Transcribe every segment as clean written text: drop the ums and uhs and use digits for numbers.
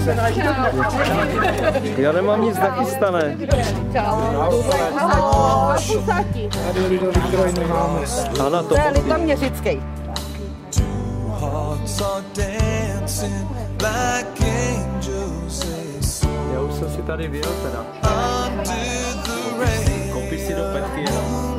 Já nemám nic nachystané. Ano, to je litoměřický. Já už jsem si tady vyjel teda. Koupíš si do petky jenom.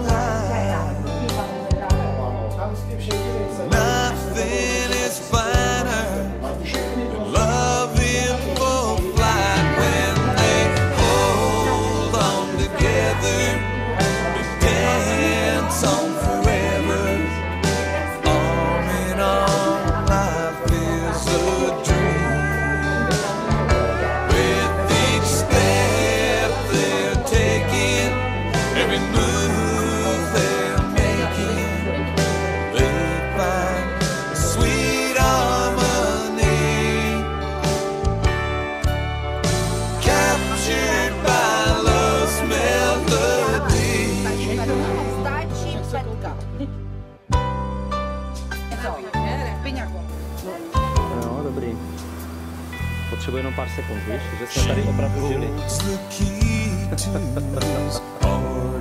No, dobrý. Potřebuji jenom pár sekund, víš, že jsme tady opravdu žili.